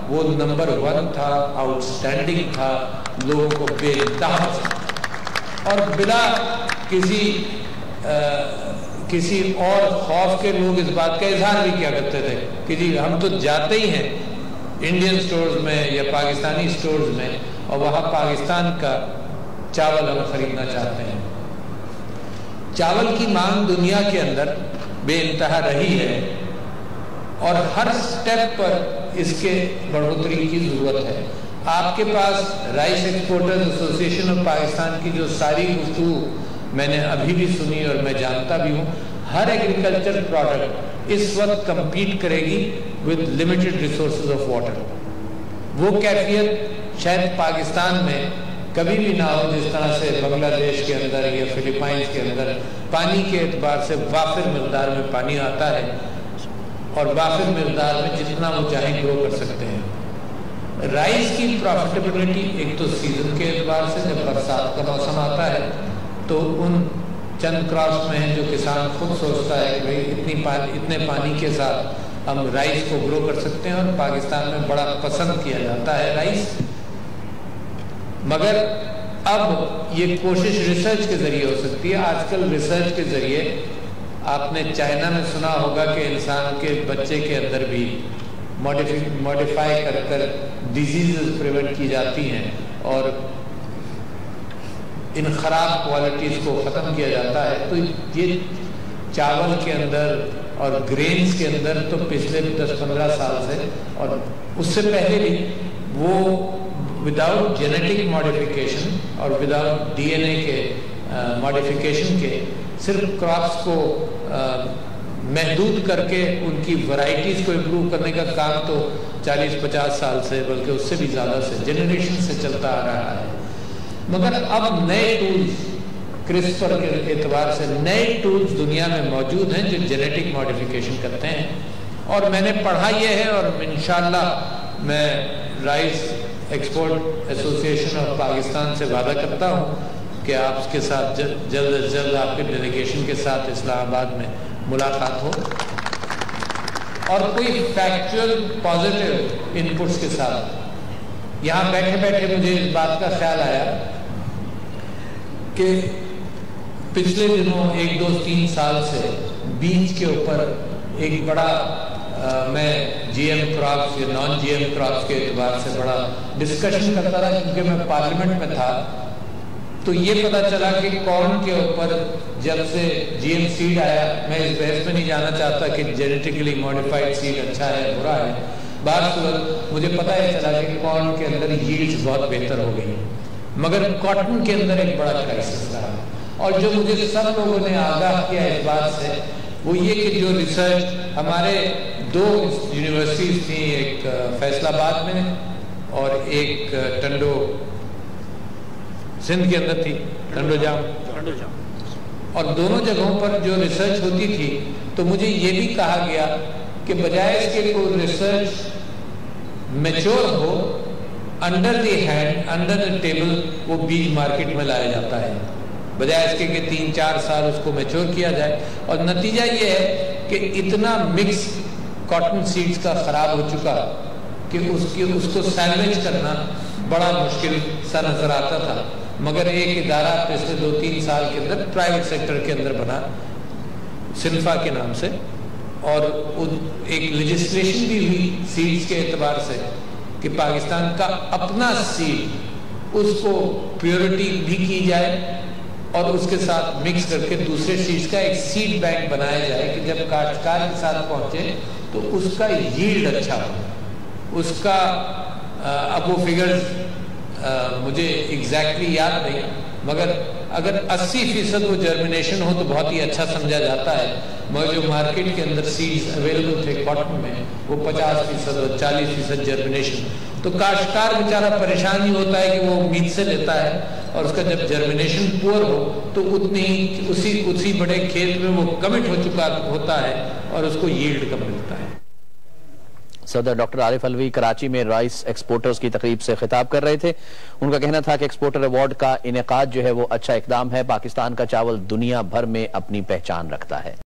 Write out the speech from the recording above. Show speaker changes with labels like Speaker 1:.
Speaker 1: وہ نمبر 1 تھا، out standing تھا، لوگوں کو بے انتہا اور بلا کسی اور خوف کے لوگ اس بات کا اظہار بھی کیا کرتے تھے کہ جی ہم تو جاتے ہی ہیں انڈین سٹورز میں یا پاکستانی سٹورز میں اور وہاں پاکستان کا چاول ہم خریدنا چاہتے ہیں۔ چاول کی مانگ دنیا کے اندر بے انتہا رہی ہے اور ہر سٹیپ پر اس کے بڑھوتری کی ضرورت ہے۔ آپ کے پاس رائس ایکسپورٹرز ایسوسی ایشن آف پاکستان کی جو ساری گفتگو میں نے ابھی بھی سنی اور میں جانتا بھی ہوں، ہر ایگریکلچر پروڈکٹ اس وقت کمپیٹ کرے گی with limited resources of water۔ وہ کیفیت شاید پاکستان میں کبھی بھی نہ ہو جس طرح سے بنگلہ دیش کے اندر یا فلپائنز کے اندر پانی کے اعتبار سے وافر مقدار میں پانی آتا ہے اور وافر مقدار میں جتنا وہ چاہیں گرو کر سکتے ہیں۔ رائس کی پروفیٹیبلٹی ایک تو سیزن کے اعتبار سے جب برسات کا موسم آتا ہے تو ان چند کراپس میں جو کسان خود سوچتا ہے کہ بھائی اتنے پانی کے ساتھ ہم رائس کو گرو کر سکتے ہیں اور پاکستان میں بڑا پسند کیا جاتا ہے رائس، مگر اب یہ کوشش ریسرچ کے ذریعے ہو سکتی ہے۔ آج کل ریسرچ کے ذریعے آپ نے چائنا میں سنا ہوگا کہ انسان کے بچے کے اندر بھی ماڈیفائی کر کر ڈیزیزز پریونٹ کی جاتی ہیں اور ان خراب کوالٹیز کو ختم کیا جاتا ہے۔ تو یہ چاول کے اندر اور گرینز کے اندر تو پچھلے 10-15 سال سے اور اس سے پہلے بھی وہ وداؤٹ جینیٹک ماڈیفیکیشن اور وداؤٹ ڈی این اے کے ماڈیفیکیشن کے صرف کراپس کو محدود کر کے ان کی ورائٹیز کو امپروو کرنے کا کام تو 40-50 سال سے بلکہ اس سے بھی زیادہ سے جنریشن سے چلتا آ رہا ہے، مگر اب نئے ٹولز کرسپر کے اعتبار سے نئے ٹولز دنیا میں موجود ہیں جو جینیٹک ماڈیفیکیشن کرتے ہیں، اور میں نے پڑھا یہ ہے اور انشاءاللہ میں رائس ایکسپورٹ ایسوسی ایشن آف پاکستان سے وعدہ کرتا ہوں کہ آپ کے ساتھ جلد از جلد آپ کے ڈیلیگیشن کے ساتھ اسلام آباد میں ملاقات ہو اور کوئی فیکچوئل پازیٹیو انپٹس کے ساتھ۔ یہاں بیٹھے بیٹھے مجھے اس بات کا خیال آیا کہ پچھلے دنوں 1-2-3 سال سے بیج کے اوپر ایک بڑا میں جی ایم کراپس یا نان جی ایم کراپس کے اعتبار سے بڑا ڈسکشن کرتا رہا کیونکہ میں پارلیمنٹ میں تھا، تو یہ پتا چلا کہ کارن کے اوپر جب سے جی ایم سیڈ آیا، میں اس بحث میں نہیں جانا چاہتا کہ جینیٹیکلی ماڈیفائڈ سیڈ اچھا ہے برا ہے، بہرصورت مجھے پتا ہے چلا کہ کارن کے اندر ییلڈز بہت بہتر ہو گئی، مگر کاٹن کے اندر ایک بڑا کرائسس رہا، اور جو مجھے سب لوگوں نے آگاہ کیا اس بات سے وہ یہ کہ جو ریسرچ ہمارے 2 یونیورسٹیز تھیں، ایک فیصل آباد میں اور ایک ٹنڈو سندھ کے اندر تھی، ٹنڈو جام، اور دونوں جگہوں پر جو ریسرچ ہوتی تھی تو مجھے یہ بھی کہا گیا کہ بجائے اس کے کوئی ریسرچ میچور ہو، under the hand under the table وہ بیج مارکیٹ میں لایا جاتا ہے، بجائے اس کے کہ 3-4 سال اس کو میچور کیا جائے، اور نتیجہ یہ ہے کہ اتنا مکس کاٹن سیڈز کا خراب ہو چکا کہ اس کو سیلویج کرنا بڑا مشکل سا نظر آتا تھا، مگر ایک ادارہ پچھلے 2-3 سال کے اندر پرائیویٹ سیکٹر کے اندر بنا سنفا کے نام سے، اور ایک لیجسلیشن بھی ہوئی سیڈز کے اعتبار سے کہ پاکستان کا اپنا سیڈ اس کو پیورٹی بھی کی جائے اور اس کے ساتھ مکس کر کے دوسرے سیڈز کا ایک سیڈ بینک بنایا جائے کہ جب کاشتکار کے ساتھ پہنچے تو اس کا ییلڈ اچھا ہو، اس کا اب وہ فگرز مجھے ایگزیکٹلی یاد نہیں، مگر اگر 80% وہ جرمینیشن ہو تو بہت ہی اچھا سمجھا جاتا ہے، مگر جو مارکیٹ کے اندر سیڈز اویلیبل تھے کاٹن میں وہ 50% اور 40% جرمینیشن، تو کاشتکار بیچارہ پریشان ہی ہوتا ہے کہ وہ امید سے لیتا ہے اور اس کا جب جرمینیشن پور ہو تو اتنی اسی بڑے کھیت میں وہ کمٹ ہو چکا ہوتا ہے اور اس کو ییلڈ کم ملتا ہے۔
Speaker 2: صدر ڈاکٹر عارف علوی کراچی میں رائس ایکسپورٹرز کی تقریب سے خطاب کر رہے تھے۔ ان کا کہنا تھا کہ ایکسپورٹر ایوارڈ کا انعقاد جو ہے وہ اچھا اقدام ہے، پاکستان کا چاول دنیا بھر میں اپنی پہچان رکھتا ہے۔